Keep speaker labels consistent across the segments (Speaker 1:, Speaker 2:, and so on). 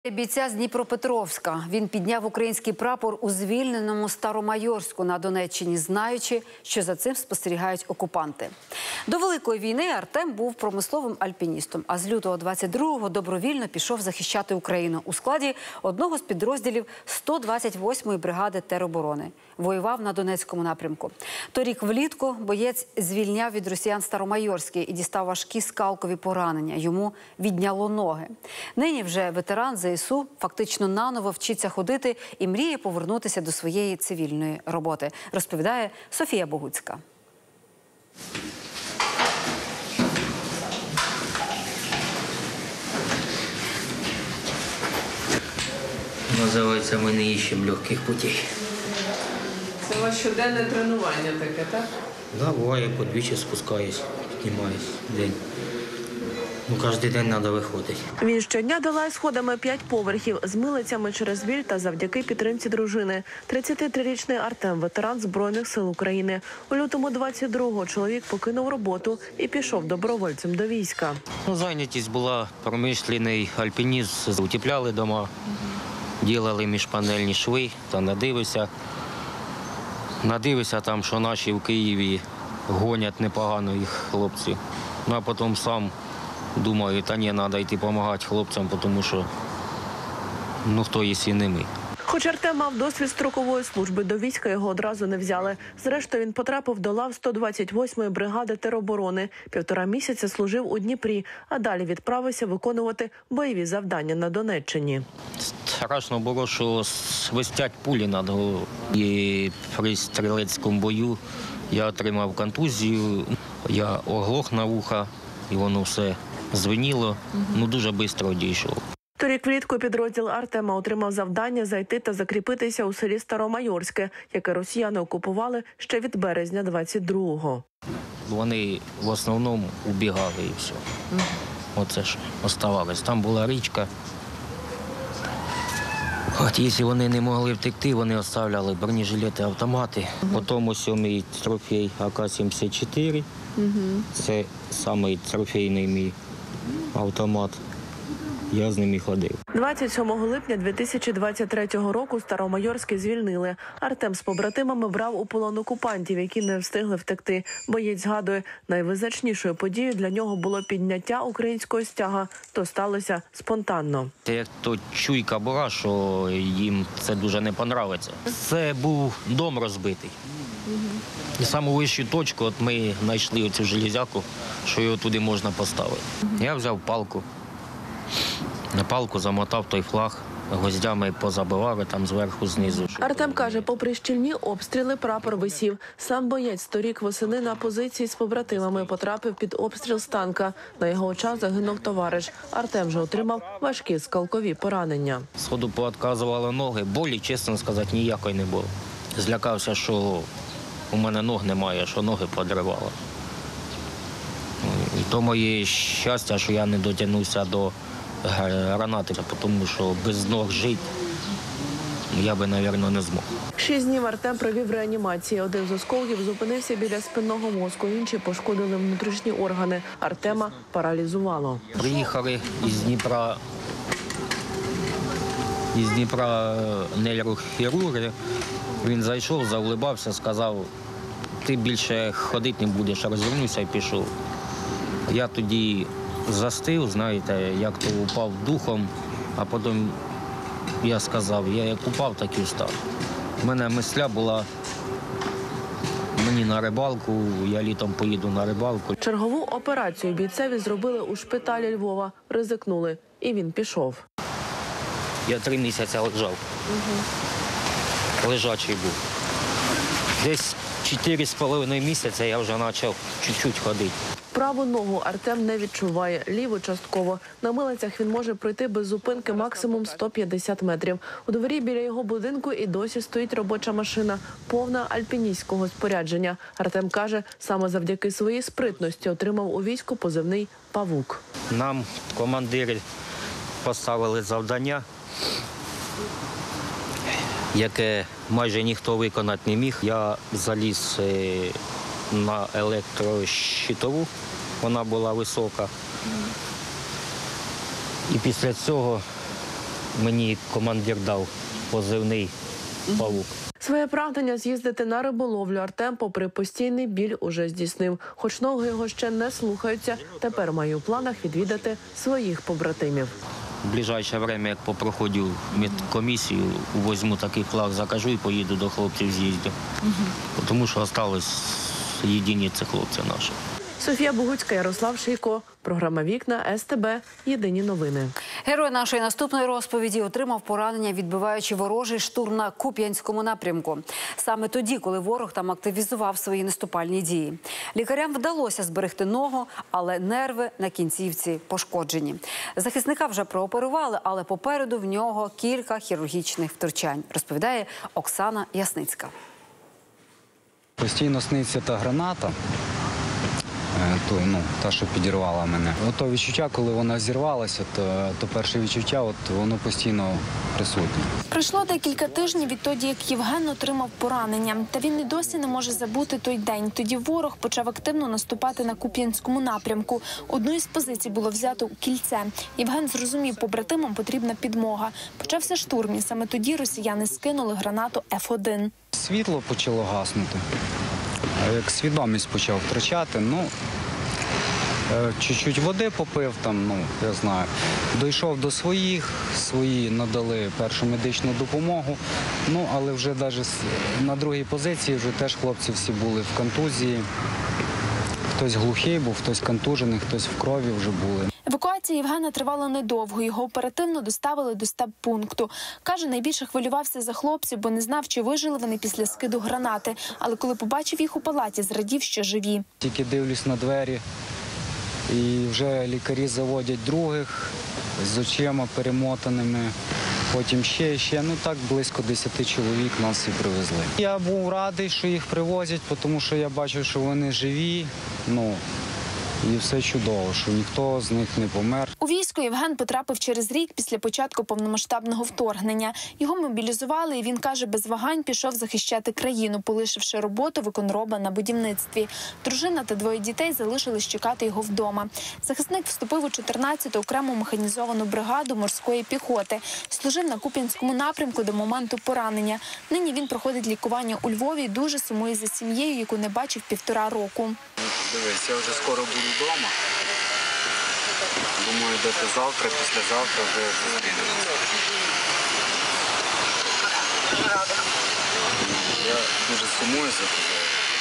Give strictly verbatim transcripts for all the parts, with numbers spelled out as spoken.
Speaker 1: Бійця з Дніпропетровська. Він підняв український прапор у звільненому Старомайорську на Донеччині, знаючи, що за цим спостерігають окупанти. До Великої війни Артем був промисловим альпіністом, а з лютого двадцять другого добровільно пішов захищати Україну у складі одного з підрозділів сто двадцять восьмої бригади тероборони. Воював на Донецькому напрямку. Торік влітку боєць звільняв від росіян Старомайорське і дістав важкі скалкові поранення. Йому відняло ноги. Нині вже ветеран ЗСУ фактично наново вчиться ходити і мріє повернутися до своєї цивільної роботи, розповідає Софія Богуцька.
Speaker 2: Називається «Ми не іщемо легких путей».
Speaker 3: Це у вас щоденне тренування таке, так?
Speaker 2: Так, буває, подвічі спускаюсь, піднімаюсь в день. Ну, кожен день треба виходити.
Speaker 4: Він щодня долає сходами п'ять поверхів, з милицями через біль та завдяки підтримці дружини. тридцятитрирічний Артем – ветеран Збройних сил України. У лютому двадцять другого чоловік покинув роботу і пішов добровольцем до війська.
Speaker 2: Ну, зайнятість була промишлений альпінізм. Утепляли дома, робили міжпанельні шви та надивився. Надивився там, що наші в Києві гонять непогано їх хлопці. Ну, а потім сам думаю, та ні, треба йти допомагати хлопцям, тому що, ну, хто, якщо не ми.
Speaker 4: Хоч Артем мав досвід строкової служби, до війська його одразу не взяли. Зрештою, він потрапив до лав сто двадцять восьмої бригади тероборони. Півтора місяця служив у Дніпрі, а далі відправився виконувати бойові завдання на Донеччині.
Speaker 2: Страшно було, що свистять пулі над головою. І при стрілецькому бою я отримав контузію, я оглох на вуха, і воно все звеніло, ну дуже швидко дійшов.
Speaker 4: Торік влітку підрозділ Артема отримав завдання зайти та закріпитися у селі Старомайорське, яке росіяни окупували ще від березня двадцять другого.
Speaker 2: Вони в основному убігали і все. Оце ж оставалось. Там була річка. От, якщо вони не могли втекти, вони оставляли бронежилети, автомати. Потім ось мій трофей А К сімдесят чотири. Це самий трофейний мій автомат. Я з ним і ходив.
Speaker 4: двадцять сьомого липня дві тисячі двадцять третього року Старомайорське звільнили. Артем з побратимами брав у полон окупантів, які не встигли втекти. Боєць згадує, найвизначнішою подією для нього було підняття українського стяга. То сталося спонтанно.
Speaker 2: Це як то чуйка була, що їм це дуже не подобається. Це був дом розбитий. І саму вищу точку от ми знайшли оцю железяку, що його туди можна поставити. Я взяв палку. На палку замотав той флаг, гвоздями позабивали там зверху, знизу.
Speaker 4: Артем каже, попри щільні обстріли, прапор висів. Сам боєць торік восени на позиції з побратимами потрапив під обстріл з танка. На його очах загинув товариш. Артем же отримав важкі скалкові поранення.
Speaker 2: Сходу поотказували ноги, болі, чесно сказати, ніякої не було. Злякався, що у мене ног немає, що ноги подривало. І то моє щастя, що я не дотягнувся до гранати, тому що без ног жити я би, мабуть, не змог.
Speaker 4: Шість днів Артем провів в реанімації. Один з осколків зупинився біля спинного мозку, інші пошкодили внутрішні органи. Артема паралізувало.
Speaker 2: Приїхали із Дніпра, із Дніпра нейрохірурги. Він зайшов, заулибався, сказав, ти більше ходити не будеш. Розвернувся і пішов. Я тоді застив, знаєте, як то упав духом, а потім я сказав, я як упав, так і встав. У мене мисля була, мені на рибалку, я літом поїду на рибалку.
Speaker 4: Чергову операцію бійцеві зробили у шпиталі Львова, ризикнули, і він пішов.
Speaker 2: Я три місяці лежав, угу. Лежачий був. Десь чотири з половиною місяця я вже почав чуть-чуть ходити.
Speaker 4: Праву ногу Артем не відчуває, ліву частково. На милицях він може пройти без зупинки максимум сто п'ятдесят метрів. У дворі біля його будинку і досі стоїть робоча машина, повна альпіністського спорядження. Артем каже, саме завдяки своїй спритності отримав у війську позивний «Павук».
Speaker 2: Нам командири поставили завдання, яке майже ніхто виконати не міг. Я заліз на електрощитову, вона була висока. І після цього Мені командир дав позивний «Павук».
Speaker 4: Своє прагнення з'їздити на риболовлю Артем, попри постійний біль, уже здійснив. Хоч ноги його ще не слухаються, тепер має у планах відвідати своїх побратимів.
Speaker 2: В ближайше время, як попроходжу медкомісію, візьму такий флаг, закажу і поїду до хлопців з'їздю. Угу. Тому що залишилось єдині це хлопці наші.
Speaker 4: Софія Богуцька, Ярослав Шийко. Програма «Вікна», ес те бе. Єдині новини.
Speaker 1: Герой нашої наступної розповіді отримав поранення, відбиваючи ворожий штурм на Куп'янському напрямку. Саме тоді, коли ворог там активізував свої наступальні дії. Лікарям вдалося зберегти ногу, але нерви на кінцівці пошкоджені. Захисника вже прооперували, але попереду в нього кілька хірургічних втручань, розповідає Оксана Ясницька.
Speaker 5: Постійно сниться та граната. То, ну, та, що підірвала мене. Ото відчуття, коли вона зірвалася, то, то перше відчуття, от, воно постійно присутнє.
Speaker 6: Пройшло декілька тижнів відтоді, як Євген отримав поранення. Та він і досі не може забути той день. Тоді ворог почав активно наступати на Куп'янському напрямку. Одну із позицій було взято у кільце. Євген зрозумів, побратимам потрібна підмога. Почався штурм, і саме тоді росіяни скинули гранату еф один.
Speaker 5: Світло почало гаснути. Як свідомість почав втрачати, ну, чуть-чуть води попив, там, ну, я знаю, дійшов до своїх, свої надали першу медичну допомогу, ну, але вже навіть на другій позиції вже теж хлопці всі були в контузії. Хтось глухий був, хтось контужений, хтось в крові вже були.
Speaker 6: Евакуація Євгена тривала недовго. Його оперативно доставили до стаб-пункту. Каже, найбільше хвилювався за хлопців, бо не знав, чи вижили вони після скиду гранати. Але коли побачив їх у палаті, зрадів, що живі.
Speaker 5: Тільки дивлюсь на двері, і вже лікарі заводять других з очима перемотаними. Потім ще, ще, ну так, близько десяти чоловік нас і привезли. Я був радий, що їх привозять, тому що я бачив, що вони живі, ну, і все чудово, що ніхто з них не помер.
Speaker 6: У військо Євген потрапив через рік після початку повномасштабного вторгнення. Його мобілізували, і він, каже, без вагань пішов захищати країну, полишивши роботу виконроба на будівництві. Дружина та двоє дітей залишились чекати його вдома. Захисник вступив у чотирнадцяту окрему механізовану бригаду морської піхоти. Служив на Куп'янському напрямку до моменту поранення. Нині він проходить лікування у Львові і дуже сумує за сім'єю, яку не бачив півтора року.
Speaker 5: Дивись, я вже скоро буду вдома. Думаю, дати завтра, післязавтра вже зустрінемося. Я дуже сумую за тобою.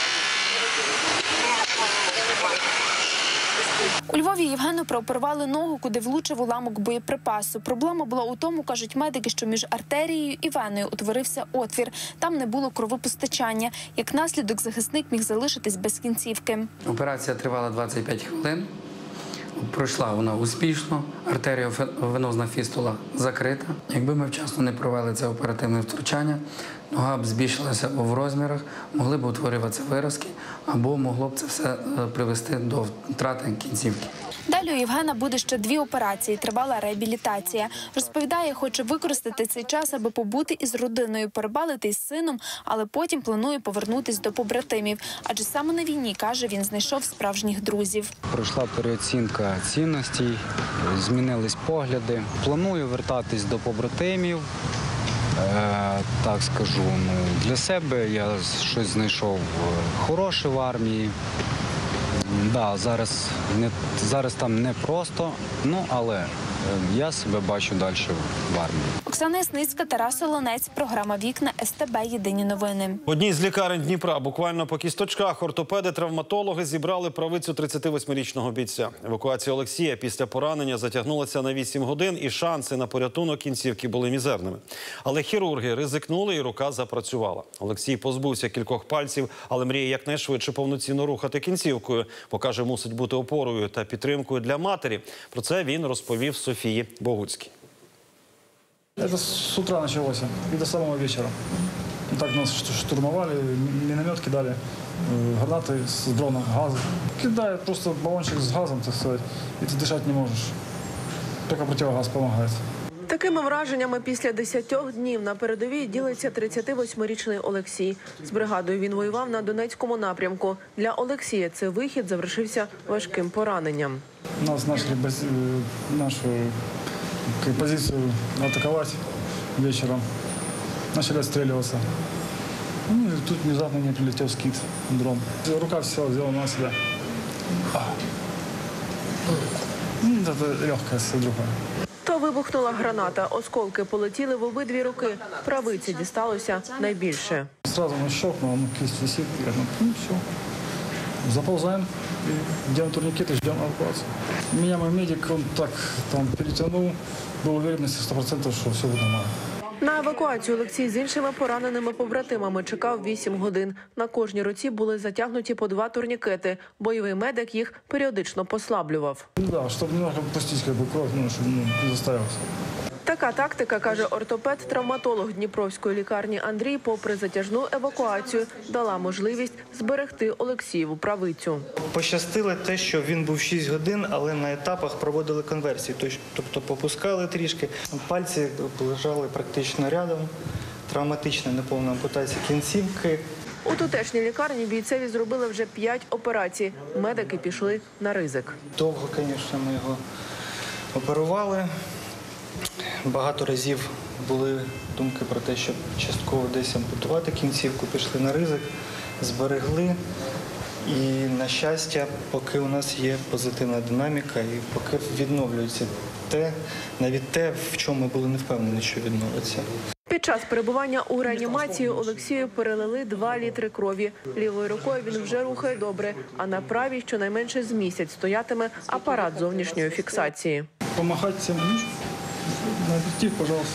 Speaker 6: У Львові Євгену прооперували ногу, куди влучив уламок боєприпасу. Проблема була у тому, кажуть медики, що між артерією і веною утворився отвір. Там не було кровопостачання. Як наслідок, захисник міг залишитись без кінцівки.
Speaker 7: Операція тривала двадцять п'ять хвилин. Пройшла вона успішно, артеріовенозна фістула закрита. Якби ми вчасно не провели це оперативне втручання, нога б збільшилася в розмірах, могли б утворюватися виразки, або могло б це все привести до втрати кінцівки.
Speaker 6: Далі у Євгена буде ще дві операції, тривала реабілітація. Розповідає, хоче використати цей час, аби побути із родиною, порибалити із сином, але потім планує повернутись до побратимів. Адже саме на війні, каже, він знайшов справжніх друзів.
Speaker 5: Пройшла переоцінка цінностей, змінились погляди. Планую вертатись до побратимів. Е, так скажу, ну, для себе я щось знайшов хороше в армії. Да, зараз, не, зараз там не просто, ну, але я себе бачу далі в армії.
Speaker 6: Оксана Ясницька, Тарас Олонець, програма «Вікна», ес те бе, єдині новини.
Speaker 8: В одній з лікарень Дніпра буквально по кісточках ортопеди-травматологи зібрали правицю тридцятивосьмирічного бійця. Евакуація Олексія після поранення затягнулася на вісім годин, і шанси на порятунок кінцівки були мізерними. Але хірурги ризикнули, і рука запрацювала. Олексій позбувся кількох пальців, але мріє якнайшвидше повноцінно рухати кінцівкою. Бо, каже, мусить бути опорою та підтримкою для матері. Про це він розповів Софії Богуцькій.
Speaker 9: Это с утра началось и до самого вечера. Так нас штурмовали, миномет кидали, гранаты с дрона, газы. Кидают просто баллончик с газом, так сказать, и ты дышать не можешь. Только противогаз помогает.
Speaker 4: Такими враженнями після десятьох днів на передовій ділиться тридцятивосьмирічний Олексій. З бригадою він воював на Донецькому напрямку. Для Олексія цей вихід завершився важким пораненням.
Speaker 9: Нас начали нашу позицию атаковать вечером. Начали отстреливаться. Ну, и тут внезапно мне прилетел скид, дрон. Рука все взяла на себя. Ну, это легкая ссадуха.
Speaker 4: То вибухнула граната. Осколки полетіли в обидві руки. Правиці дісталося найбільше.
Speaker 9: Сразу он щелкнул, он кисть висит. Я думаю, ну все. Заползаем, и делаем турникет и ждем эвакуацию. Меня мой медик, он так там перетянул. Был уверенности сто процентов, что все будет нормально.
Speaker 4: На евакуацію Олексій з іншими пораненими побратимами чекав вісім годин. На кожній руці були затягнуті по два турнікети. Бойовий медик їх періодично послаблював.
Speaker 9: Ну да, чтобы немного пустить как бы кровь, ну, чтобы ну, не застоялся.
Speaker 4: Така тактика, каже ортопед-травматолог Дніпровської лікарні Андрій, попри затяжну евакуацію, дала можливість зберегти Олексієву правицю.
Speaker 10: Пощастило те, що він був шість годин, але на етапах проводили конверсії. Тобто попускали трішки, пальці лежали практично рядом, травматична неповна ампутація кінцівки.
Speaker 4: У тутешній лікарні бійцеві зробили вже п'ять операцій. Медики пішли на ризик.
Speaker 10: Довго, звісно, ми його оперували. Багато разів були думки про те, щоб частково десь ампутувати кінцівку, пішли на ризик, зберегли. І, на щастя, поки у нас є позитивна динаміка і поки відновлюється те, навіть те, в чому ми були не впевнені, що відновиться.
Speaker 4: Під час перебування у реанімації Олексію перелили два літри крові. Лівою рукою він вже рухає добре, а на правій щонайменше з місяць стоятиме апарат зовнішньої фіксації.
Speaker 9: Помахать всем ключ. На объектив, пожалуйста.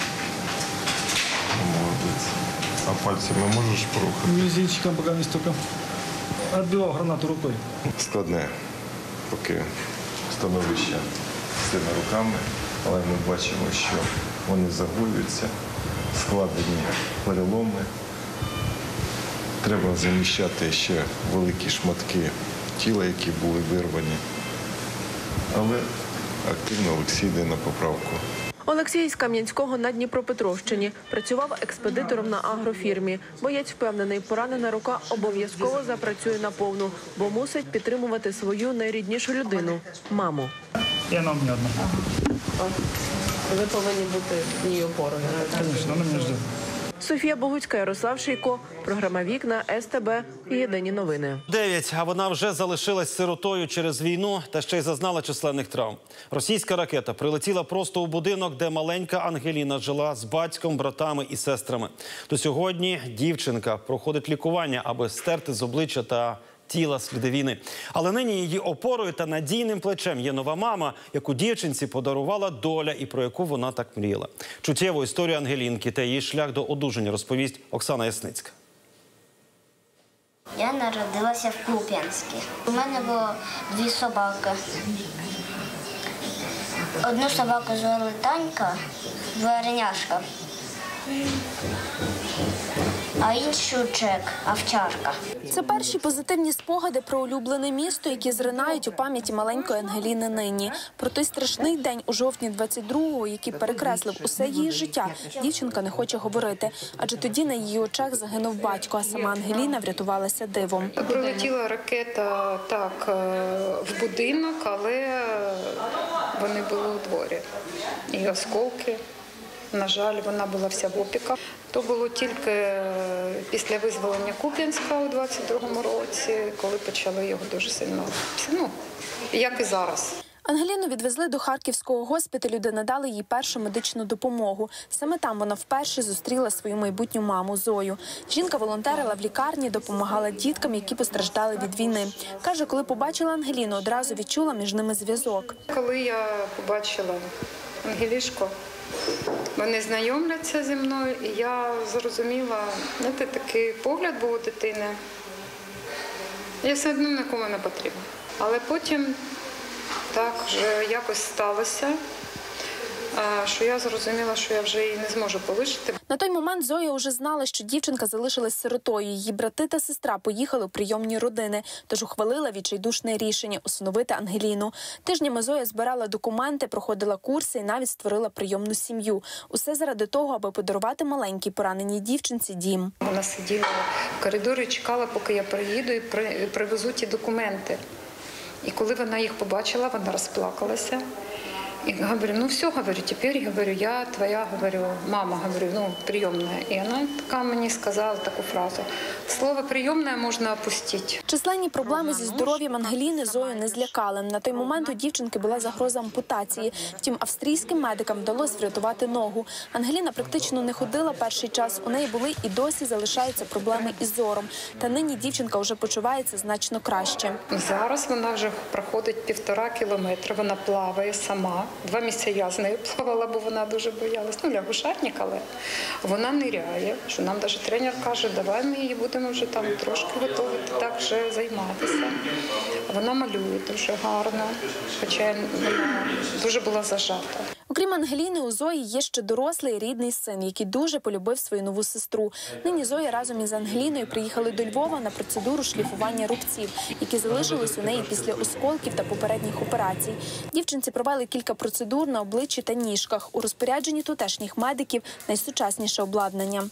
Speaker 11: Молодець. А пальцями можеш порухати?
Speaker 9: Мизинчиком пока не столько. Отбивал гранату рукой.
Speaker 11: Складне поки становище з цими руками, але ми бачимо, що вони загоюються, складені переломи. Треба заміщати ще великі шматки тіла, які були вирвані. Але активно Олексій йде на поправку.
Speaker 4: Олексій з Кам'янського на Дніпропетровщині. Працював експедитором на агрофірмі. Боєць впевнений, поранена рука обов'язково запрацює наповну, бо мусить підтримувати свою найріднішу людину – маму.
Speaker 9: І вона мені одна.
Speaker 3: Ви повинні бути її опорою.
Speaker 9: Звісно, вона мене жде.
Speaker 4: Софія Богуцька, Ярослав Шийко, програма «Вікна», Ес Те Бе, Єдині новини.
Speaker 8: Дев'ять, а вона вже залишилась сиротою через війну та ще й зазнала численних травм. Російська ракета прилетіла просто у будинок, де маленька Ангеліна жила з батьком, братами і сестрами. До сьогодні дівчинка проходить лікування, аби стерти з обличчя та тіла сліди війни. Але нині її опорою та надійним плечем є нова мама, яку дівчинці подарувала доля і про яку вона так мріяла. Чуттєву історію Ангелінки та її шлях до одужання розповість Оксана Ясницька.
Speaker 12: Я народилася в Куп'янську. У мене було дві собаки. Одну собаку звали Танька, дворняшка, а іншу Чек, овчарка.
Speaker 6: Це перші позитивні спогади про улюблене місто, які зринають у пам'яті маленької Ангеліни нині. Про той страшний день у жовтні двадцять другого, який перекреслив усе її життя, дівчинка не хоче говорити. Адже тоді на її очах загинув батько, а сама Ангеліна врятувалася дивом.
Speaker 13: Прилетіла ракета так в будинок, але вони були у дворі. І осколки. На жаль, вона була вся в опіках. То було тільки після визволення Куп'янська у двадцять другому році, коли почали його дуже сильно, ну, як і зараз.
Speaker 6: Ангеліну відвезли до Харківського госпіталю, де надали їй першу медичну допомогу. Саме там вона вперше зустріла свою майбутню маму Зою. Жінка волонтерила в лікарні, допомагала діткам, які постраждали від війни. Каже, коли побачила Ангеліну, одразу відчула між ними зв'язок.
Speaker 13: Коли я побачила Ангелішку, вони знайомляться зі мною, і я зрозуміла, знаєте, такий погляд був у дитини. Я все одно нікому не потрібна. Але потім так вже якось сталося, що я зрозуміла, що я вже її не зможу полишити.
Speaker 6: На той момент Зоя вже знала, що дівчинка залишилась сиротою. Її брати та сестра поїхали у прийомні родини, тож ухвалила відчайдушне рішення – усиновити Ангеліну. Тижнями Зоя збирала документи, проходила курси і навіть створила прийомну сім'ю. Усе заради того, аби подарувати маленькій пораненій дівчинці дім.
Speaker 13: Вона сиділа в коридорі і чекала, поки я приїду і привезу ті документи. І коли вона їх побачила, вона розплакалася. И говорю, ну все, говорю, теперь, говорю, я твоя, говорю, мама, говорю, ну, приемная. И она така мені сказала таку фразу: слово приемная можна опустити.
Speaker 6: Численні проблеми зі здоров'ям Ангеліни Зою не злякали. На той момент у дівчинки була загроза ампутації. Втім, австрійським медикам вдалося врятувати ногу. Ангеліна практично не ходила перший час. У неї були і досі залишаються проблеми із зором. Та нині дівчинка вже почувається значно краще.
Speaker 13: Зараз вона вже проходить півтора кілометри. Вона плаває сама. Два місяці я з нею плавала, бо вона дуже боялась. Ну, лягушатник, але вона ниряє. Що нам навіть тренер каже, давай ми її будемо вже там трошки готувати, так вже займатися. Вона малює дуже гарно, хоча вона дуже була зажата.
Speaker 6: Окрім Ангеліни, у Зої є ще дорослий рідний син, який дуже полюбив свою нову сестру. Нині Зоя разом із Ангеліною приїхали до Львова на процедуру шліфування рубців, які залишились у неї після осколків та попередніх операцій. Дівчинці провели кілька процедур на обличчі та ніжках. У розпорядженні тутешніх медиків найсучасніше обладнання.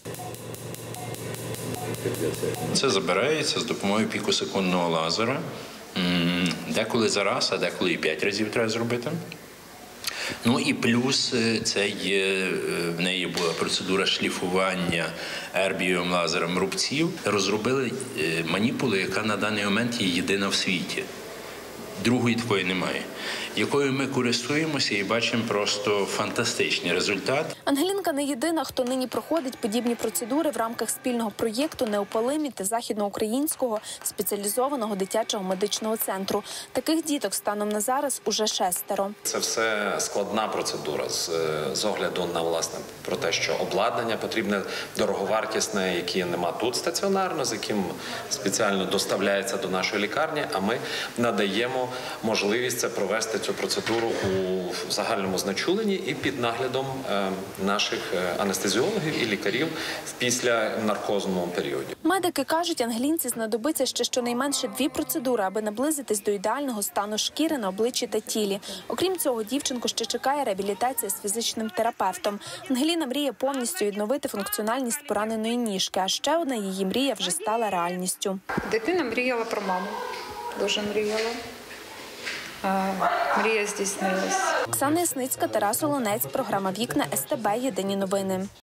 Speaker 14: Це забирається з допомогою пікосекундного лазера. Деколи за раз, а деколи і п'ять разів треба зробити. Ну і плюс це є, в неї була процедура шліфування ербієвим лазером рубців. Розробили маніпулу, яка на даний момент є єдина в світі. Другої такої немає, якою ми користуємося і бачимо просто фантастичний результат.
Speaker 6: Ангелінка не єдина, хто нині проходить подібні процедури в рамках спільного проєкту «Неопалимі» та західноукраїнського спеціалізованого дитячого медичного центру. Таких діток станом на зараз уже шестеро.
Speaker 15: Це все складна процедура з, з огляду на, власне, про те, що обладнання потрібне дороговартісне, яке нема тут стаціонарно, з яким спеціально доставляється до нашої лікарні, а ми надаємо можливість це провести цю процедуру у загальному знечуленні і під наглядом наших анестезіологів і лікарів в післянаркозному періоді.
Speaker 6: Медики кажуть, Ангелінці знадобиться ще щонайменше дві процедури, аби наблизитись до ідеального стану шкіри на обличчі та тілі. Окрім цього, дівчинку ще чекає реабілітація з фізичним терапевтом. Ангеліна мріє повністю відновити функціональність пораненої ніжки, а ще одна її мрія вже стала реальністю.
Speaker 13: Дитина мріяла про маму, дуже мріяла. Мрія здійснилась.
Speaker 6: Оксана Ясницька, Тарас Олонець, програма «Вікна ес те бе», єдині новини.